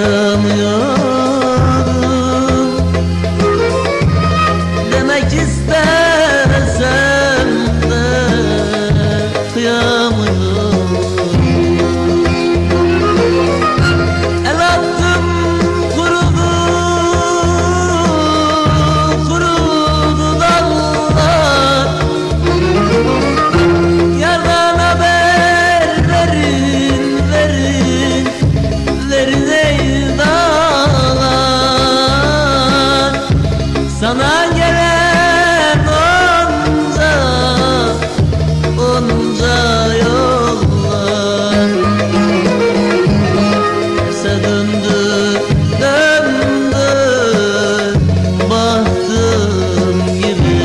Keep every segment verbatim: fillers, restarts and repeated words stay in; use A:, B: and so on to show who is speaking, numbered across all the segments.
A: kıyamıyorum. Demek istesem de kıyamıyorum. El attım kurudu, kurudu dallar. Yardan haber verin, verin, verin ey dağlar. Sana gelen onca, onca yollar. Terse döndü, döndü bahtım gibi.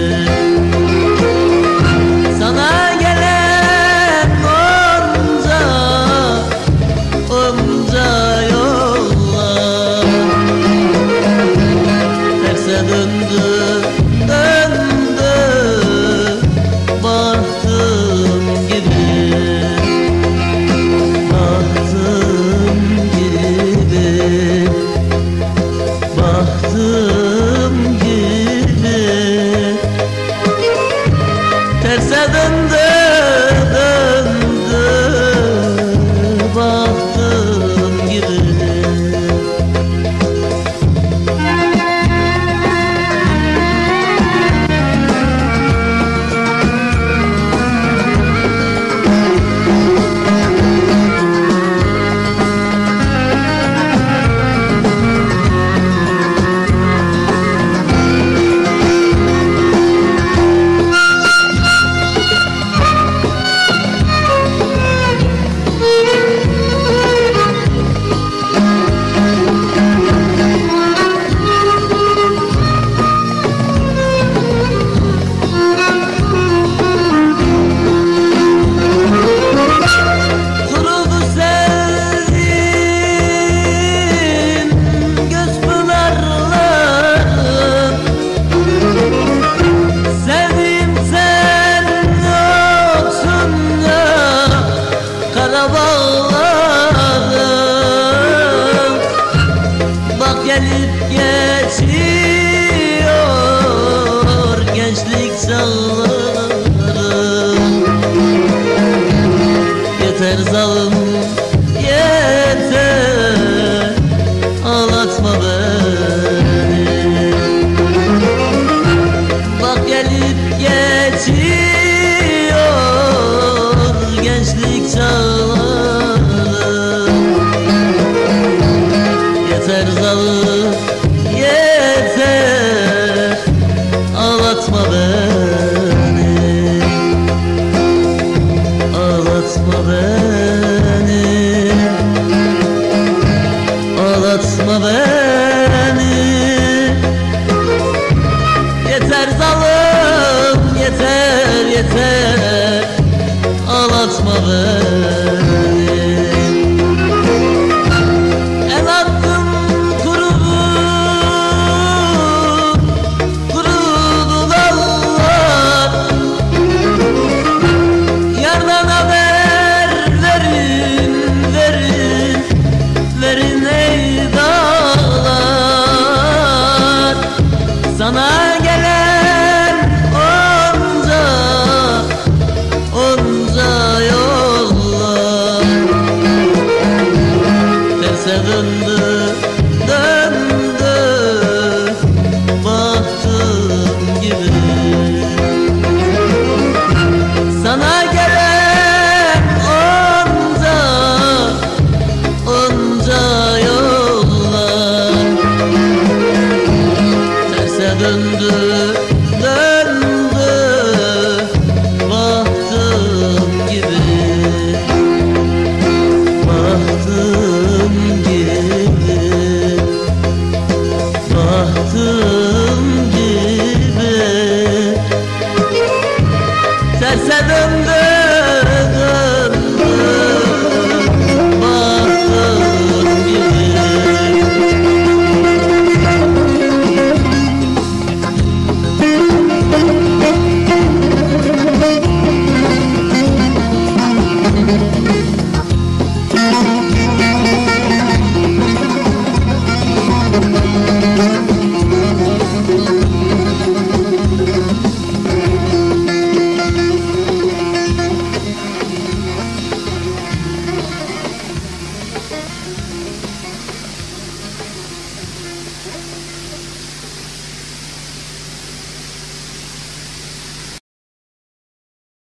A: Sana gelen onca, onca yollar. Terse döndü, döndü bahtım gibi. Bahtım gibi, bahtım gibi. Terse döndü, döndü bahtım gibi. Kurudu sevdiğim göz pınarlarım. Sevdiğim sen yoksun ya kara bağlarım. Bak gelip geçiyor gençlik çağlarım. Yeter zalim, yeter ağlatma beni. Bak gelip geçiyor gençlik çağlarım. Yeter zalim, yeter ağlatma beni. Ağlatma beni, ağlatma beni. Yeter zalim, yeter, yeter ağlatma beni. El attım kurudu, kurudu dallar. Yardan haber verin, verin, verin ey dağlar. Sana gelen onca, onca yollar. Terse döndü, döndü